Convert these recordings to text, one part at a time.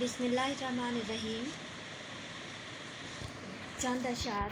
बिस्मिल्लाहिर्रहमानिर्रहीम। चंद अशार।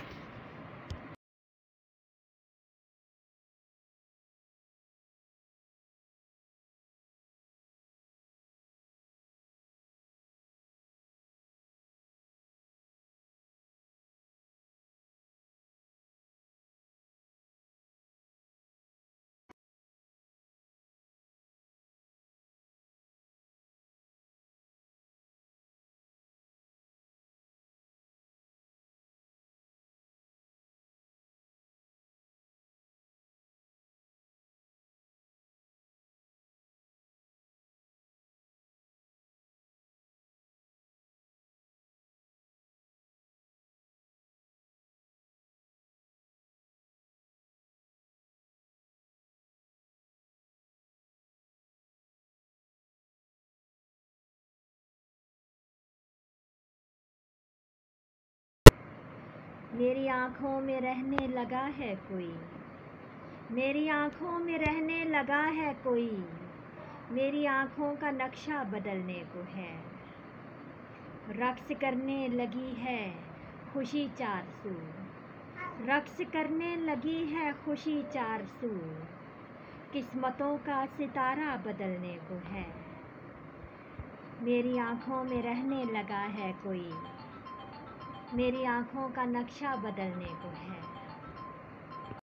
मेरी आँखों में रहने लगा है कोई, मेरी आँखों में रहने लगा है कोई, मेरी आँखों का नक्शा बदलने को है। रक्स करने लगी है खुशी चार सू, रक्स करने लगी है खुशी चार सू, किस्मतों का सितारा बदलने को है। मेरी आँखों में रहने लगा है कोई, मेरी आँखों का नक्शा बदलने को है।